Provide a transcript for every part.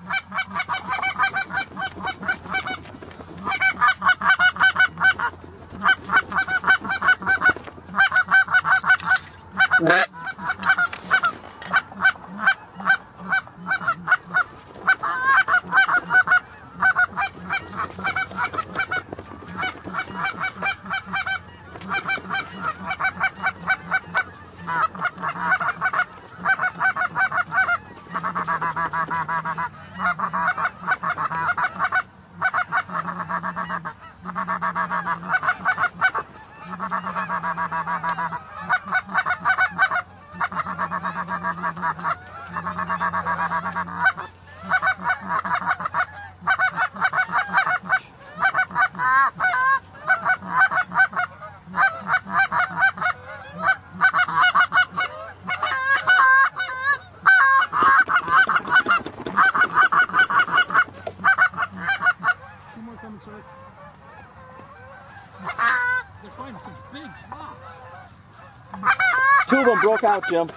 They're finding some big flocks. Two of them broke out, Jim.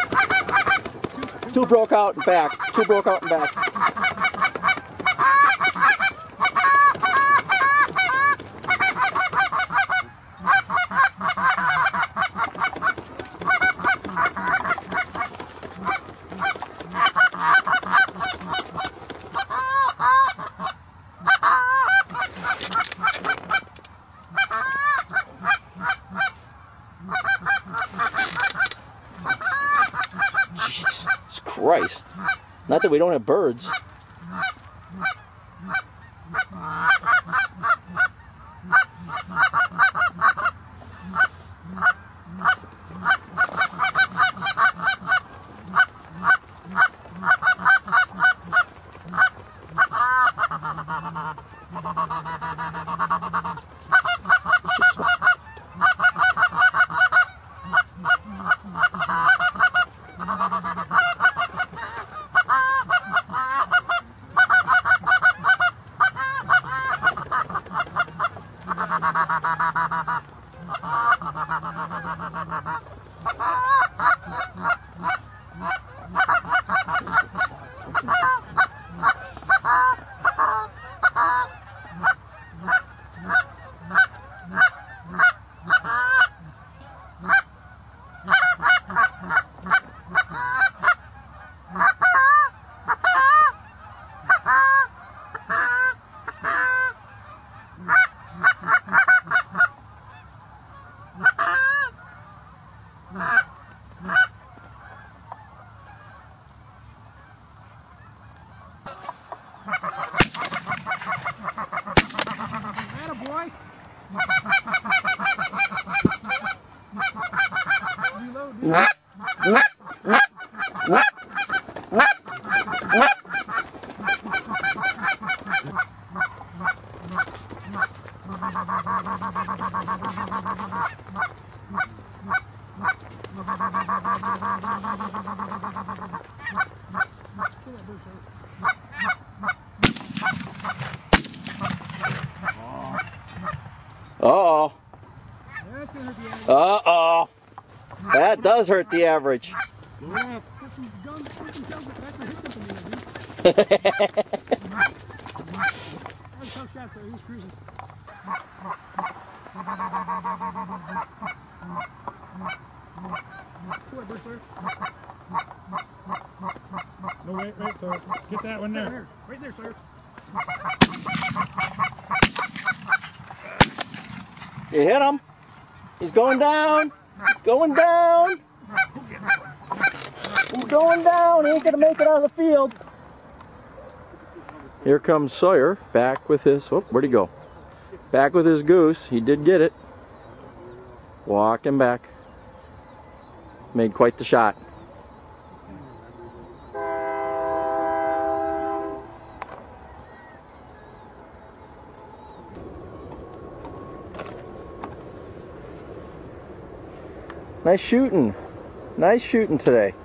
Two broke out and back. Two broke out and back. Jesus Christ. Not that we don't have birds. Attaboy. Uh-oh. Uh-oh. That does hurt the average. No, wait, sir. Get that one there. Right there, sir. You hit him. He's going down. He's going down. He's going down. He ain't going to make it out of the field. Here comes Sawyer back with his, oh, where'd he go? Back with his goose. He did get it. Walking back. Made quite the shot. Nice shooting. Nice shooting today.